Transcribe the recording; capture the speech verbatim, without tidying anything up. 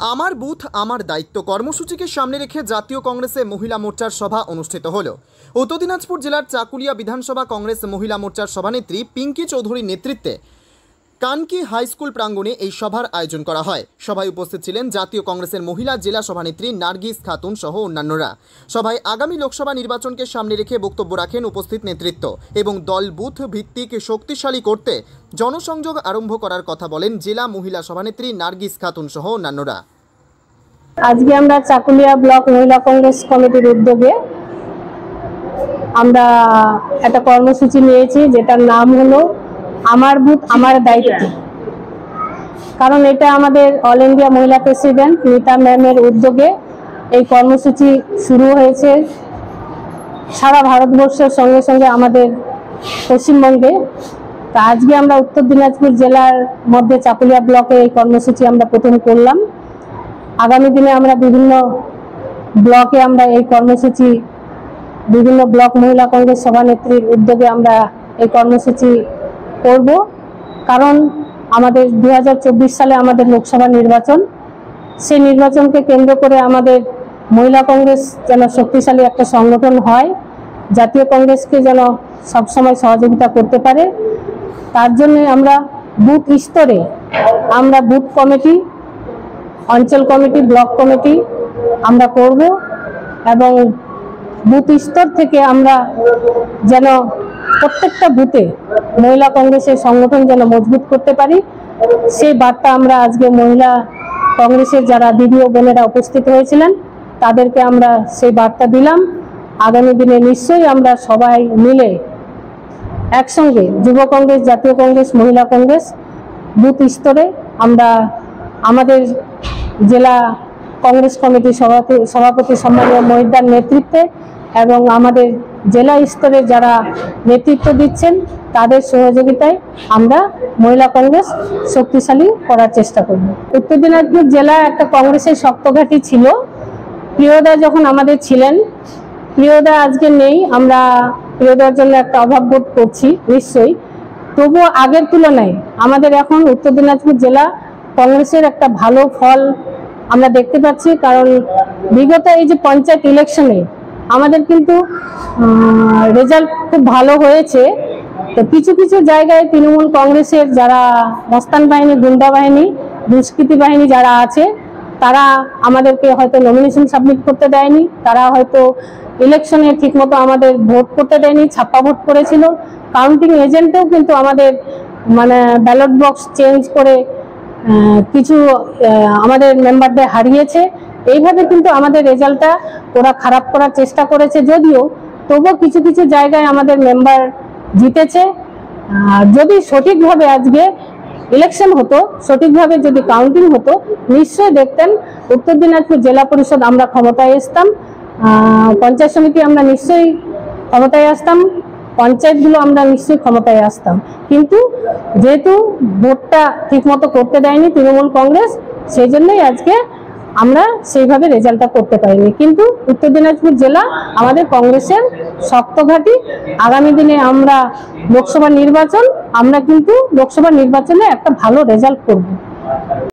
আমার বুথ আমার দায়িত্ব কর্মসূচিকে সামনে রেখে জাতীয় কংগ্রেসে মহিলা মোর্চার সভা অনুষ্ঠিত হলো। উত্তর দিনাজপুর জেলার চাকুলিয়া বিধানসভা কংগ্রেস মহিলা মোর্চার সভানেত্রী পিঙ্কি চৌধুরীর নেতৃত্বে কানকি হাই স্কুল প্রাঙ্গণে এই সভার আয়োজন করা হয়। সভায় উপস্থিত ছিলেন জাতীয় কংগ্রেসের মহিলা জেলা সভানেত্রী নার্গিস খাতুন সহ অন্যান্যরা। সভায় আগামী লোকসভা নির্বাচনকে সামনে রেখে বক্তব্য রাখেন উপস্থিত নেতৃত্ব এবং দল বুথ ভিত্তিক শক্তিশালী করতে জনসংযোগ আরম্ভ করার কথা বলেন জেলা মহিলা সভানেত্রী নার্গিস খাতুন সহ অন্যান্যরা। আজকে আমরা চাকুলিয়া ব্লক মহিলা কংগ্রেস কমিটির উদ্যোগে আমরা একটা কর্মসূচি নিয়েছি, যেটার নাম হলো আমার বুথ আমার দায়িত্ব। কারণ এটা আমাদের all India Mahila president Nita ম্যামের উদ্যোগে এই কর্মসূচি শুরু হয়েছে সারা ভারতবর্ষের সঙ্গে সঙ্গে আমাদের পশ্চিমবঙ্গে। তা আজকে আমরা উত্তর দিনাজপুর জেলার মধ্যে চাকুলিয়া ব্লকে এই কর্মসূচি আমরা প্রথম করলাম। আগামী দিনে আমরা বিভিন্ন ব্লকে আমরা এই কর্মসূচি বিভিন্ন ব্লক মহিলা কংগ্রেস সভানেত্রীর উদ্যোগে আমরা এই কর্মসূচি করব। কারণ আমাদের দু হাজার চব্বিশ সালে আমাদের লোকসভা নির্বাচন, সেই নির্বাচনকে কেন্দ্র করে আমাদের মহিলা কংগ্রেস যেন শক্তিশালী একটা সংগঠন হয়, জাতীয় কংগ্রেসকে যেন সবসময় সহযোগিতা করতে পারে, তার জন্য আমরা বুথ স্তরে আমরা বুথ কমিটি, অঞ্চল কমিটি, ব্লক কমিটি আমরা করব এবং বুথ স্তর থেকে আমরা যেন প্রত্যেকটা বুথে মহিলা কংগ্রেসের সংগঠন যেন মজবুত করতে পারি, সেই বার্তা আমরা আজকে মহিলা কংগ্রেসের যারা দিদি ও বোনেরা উপস্থিত হয়েছিলেন তাদেরকে আমরা সেই বার্তা দিলাম। আগামী দিনে নিশ্চয়ই আমরা সবাই মিলে একসঙ্গে যুব কংগ্রেস, জাতীয় কংগ্রেস, মহিলা কংগ্রেস বুথ স্তরে আমরা আমাদের জেলা কংগ্রেস কমিটির সভাপতি সভাপতি সম্মানীয় মহিদার নেতৃত্বে এবং আমাদের জেলা স্তরে যারা নেতৃত্ব দিচ্ছেন তাদের সহযোগিতায় আমরা মহিলা কংগ্রেস শক্তিশালী করার চেষ্টা করব। উত্তর দিনাজপুর জেলা একটা কংগ্রেসের শক্তঘাঁটি ছিল। প্রিয়দা যখন আমাদের ছিলেন, প্রিয়দা আজকে নেই, আমরা প্রিয়দার জন্য একটা অভাব বোধ করছি নিশ্চয়ই। তবুও আগের তুলনায় আমাদের এখন উত্তর দিনাজপুর জেলা কংগ্রেসের একটা ভালো ফল আমরা দেখতে পাচ্ছি। কারণ বিগত এই যে পঞ্চায়েত ইলেকশনে আমাদের কিন্তু রেজাল্ট খুব ভালো হয়েছে। তো কিছু কিছু জায়গায় তৃণমূল কংগ্রেসের যারা মস্তান বাহিনী, গুন্ডা বাহিনী, দুষ্কৃতী বাহিনী যারা আছে তারা আমাদেরকে হয়তো নমিনেশন সাবমিট করতে দেয়নি, তারা হয়তো ইলেকশনে ঠিকমতো আমাদের ভোট করতে দেয়নি, ছাপ্পা ভোট করেছিল। কাউন্টিং এজেন্টও কিন্তু আমাদের মানে ব্যালট বক্স চেঞ্জ করে কিছু আমাদের মেম্বারদের হারিয়েছে। এইভাবে কিন্তু আমাদের রেজাল্টটা ওরা খারাপ করার চেষ্টা করেছে, যদিও তবুও কিছু কিছু জায়গায় আমাদের মেম্বার জিতেছে। যদি সঠিকভাবে আজকে ইলেকশন হতো, সঠিকভাবে যদি কাউন্টিং হতো, নিশ্চয়ই দেখতেন উত্তর দিনাজপুর জেলা পরিষদ আমরা ক্ষমতায় আসতাম, পঞ্চায়েত সমিতি আমরা নিশ্চয়ই ক্ষমতায় আসতাম, পঞ্চায়েতগুলো আমরা নিশ্চয়ই ক্ষমতায় আসতাম। কিন্তু যেহেতু ভোটটা ঠিকমতো করতে দেয়নি তৃণমূল কংগ্রেস, সেই জন্যই আজকে আমরা সেইভাবে রেজাল্টটা করতে পারিনি। কিন্তু উত্তর দিনাজপুর জেলা আমাদের কংগ্রেসের শক্ত ঘাঁটি। আগামী দিনে আমরা লোকসভা নির্বাচন আমরা কিন্তু লোকসভা নির্বাচনে একটা ভালো রেজাল্ট করব।